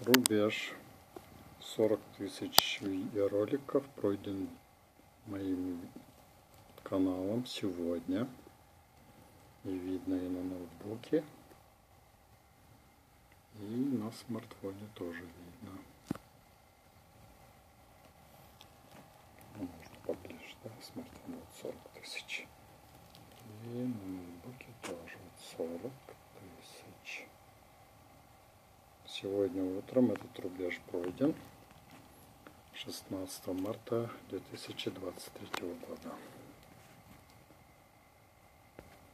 Рубеж 40 тысяч роликов пройден моим каналом сегодня. И видно и на ноутбуке, и на смартфоне тоже видно. Можно поближе, да, смартфон вот 40 тысяч. И на ноутбуке тоже вот 40 тысяч. Сегодня утром этот рубеж пройден 16 марта 2023 года.